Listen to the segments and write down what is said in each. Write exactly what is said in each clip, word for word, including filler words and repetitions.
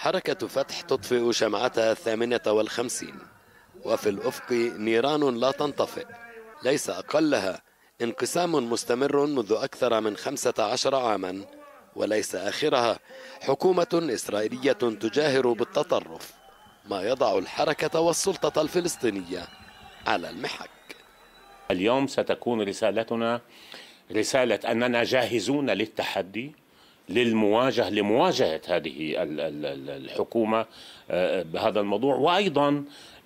حركة فتح تطفئ شمعتها الثامنة والخمسين، وفي الأفق نيران لا تنطفئ، ليس أقلها انقسام مستمر منذ أكثر من خمسة عشر عاما، وليس آخرها حكومة إسرائيلية تجاهر بالتطرف، ما يضع الحركة والسلطة الفلسطينية على المحك. اليوم ستكون رسالتنا رسالة أننا جاهزون للتحدي، للمواجهة لمواجهة هذه الحكومة بهذا الموضوع، وأيضا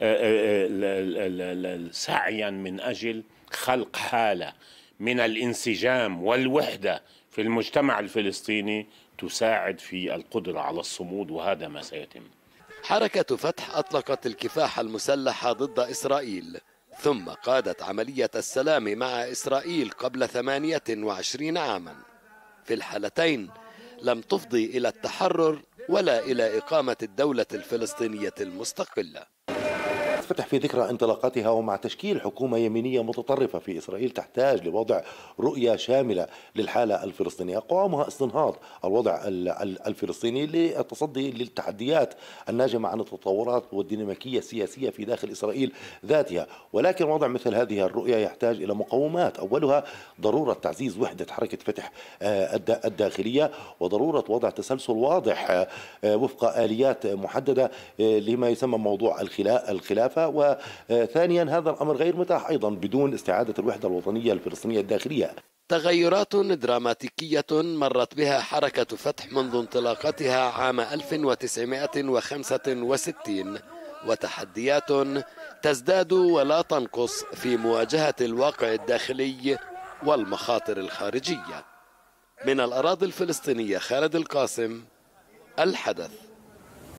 سعيا من أجل خلق حالة من الانسجام والوحدة في المجتمع الفلسطيني تساعد في القدرة على الصمود، وهذا ما سيتم. حركة فتح أطلقت الكفاح المسلح ضد إسرائيل، ثم قادت عملية السلام مع إسرائيل قبل ثمانية وعشرين عاما. في الحالتين لم تفضي إلى التحرر ولا إلى إقامة الدولة الفلسطينية المستقلة. فتح في ذكرى انطلاقتها ومع تشكيل حكومة يمينية متطرفة في إسرائيل تحتاج لوضع رؤية شاملة للحالة الفلسطينية قوامها استنهاض الوضع الفلسطيني للتصدي للتحديات الناجمة عن التطورات والديناميكية السياسية في داخل إسرائيل ذاتها، ولكن وضع مثل هذه الرؤية يحتاج إلى مقومات، أولها ضرورة تعزيز وحدة حركة فتح الداخلية، وضرورة وضع تسلسل واضح وفق آليات محددة لما يسمى موضوع الخلافة، وثانيا هذا الأمر غير متاح أيضا بدون استعادة الوحدة الوطنية الفلسطينية الداخلية. تغيرات دراماتيكية مرت بها حركة فتح منذ انطلاقتها عام ألف وتسعمائة وخمسة وستين، وتحديات تزداد ولا تنقص في مواجهة الواقع الداخلي والمخاطر الخارجية. من الأراضي الفلسطينية، خالد القاسم، الحدث.